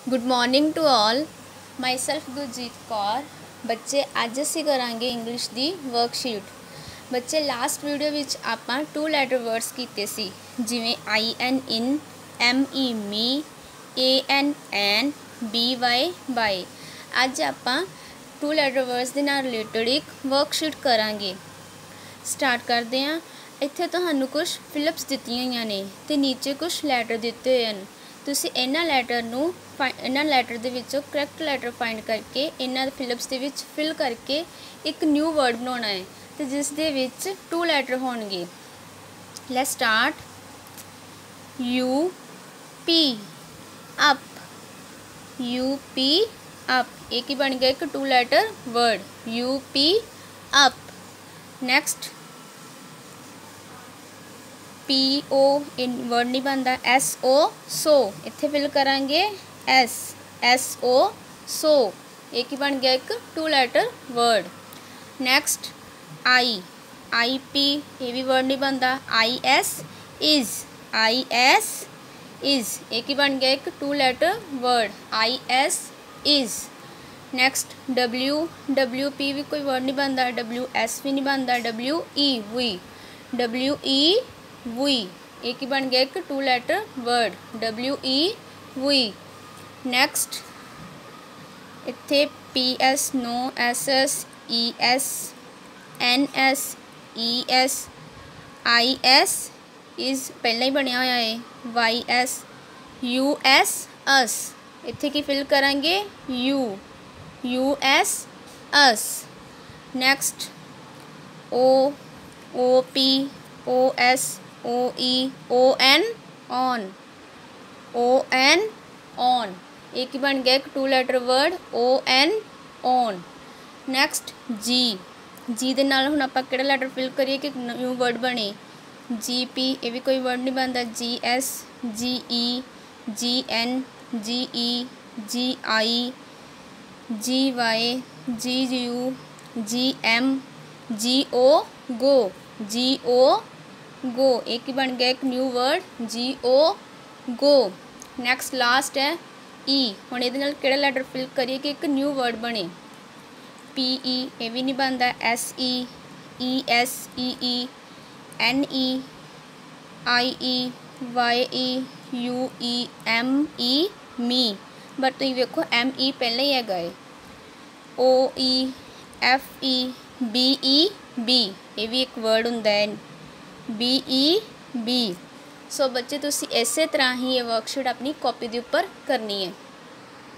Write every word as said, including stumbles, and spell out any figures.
Good morning to all. Myself Gurjeet Kaur. बच्चे अज असी करांगे इंग्लिश दी वर्कशीट। बच्चे लास्ट वीडियो विच आपां टू लैटर वर्ड्स कीते सी, जिवें I N in, M E me, A N an, B Y by. अज आपां टू लैटर वर्ड्स दे नाल रिलेटेड एक वर्कशीट करांगे। स्टार्ट करते हैं। इत्थे तुहानूं कुछ फिलिप्स दित्तियां होईयां ने ते नीचे कुछ लैटर दिते होए हैं। तुसीं इन्हां लैटर नूं इन्हां लैटर दे विचों करैक्ट लैटर फाइंड करके इन्हां फिलिप्स दे विच फिल करके एक न्यू वर्ड बनाउणा है ते जिस दे विच टू लैटर होणगे। Let's start. U P up, U P up एक ही बन गया एक two letter word U P up. Next P O इन वर्ड नहीं बनता, एस ओ सो इत्थे फिल करांगे एस, एस ओ सो एक ही बन गया एक two letter word. Next I, I P ये भी वर्ड नहीं बनता, I S is, I S is एक ही बन गया एक two letter word I S is. Next W, W P भी कोई वर्ड नहीं बनता, डब्ल्यू एस भी नहीं बनता, W E we, W E we एक ही बन गया एक two letter word W E we. Next इत्थे P S, no, S S, E S, N S, E S, I S is पहला ही बनया होया है, Y S, U S us इत्थे की फिल करांगे U, U S us. Next O, O P, O S, O E, O N on, O N on एक ही बन गया एक two letter word O N on. Next G, G दे नाल हुण आपां किहड़ा लैटर फिल करिए कि न्यू वर्ड बने, जी पी ये भी कोई वर्ड नहीं बनता, G S, G E, G N, G E, G I, G Y, G U, G M, G O go, G O go एक ही बन गया एक new word G O go. Next last है ई, हुण इहदे नाल किहड़ा लैटर फिल करिए कि एक न्यू वर्ड बने, पी ई ये भी नहीं बनता, S E, E S, E E, N E, I E, Y E, U E, M E, me but तुसीं वेखो एम ई पहले ही हैगा है, O E, F E, B E be ये भी एक वर्ड हुंदा है बी ई बी। सो बच्चे तुसी इस तरह ही ये वर्कशीट अपनी कॉपी के उपर करनी है।